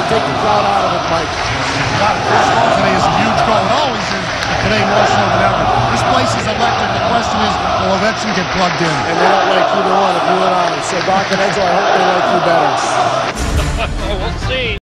take the crowd out of it, Mike. Got it. This goal today is a huge goal. It always is, but today more so than ever. This place is electric. The question is, will Ovechkin get plugged in? And they don't like either one of you and I. So, Doc and Edzo, I hope they like you better. We'll see.